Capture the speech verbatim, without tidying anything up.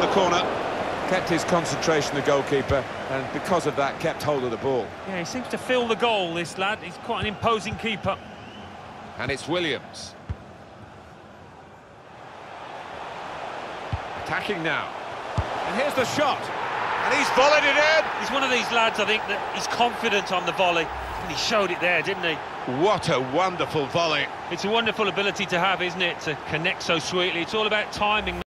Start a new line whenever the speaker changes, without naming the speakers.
corner. Kept his concentration, the goalkeeper, and because of that, kept hold of the ball.
Yeah, he seems to fill the goal, this lad. He's quite an imposing keeper.
And it's Williams. Attacking now. And here's the shot. And he's volleyed it in.
He's one of these lads, I think, that he's confident on the volley. And he showed it there, didn't he?
What a wonderful volley.
It's a wonderful ability to have, isn't it? To connect so sweetly. It's all about timing.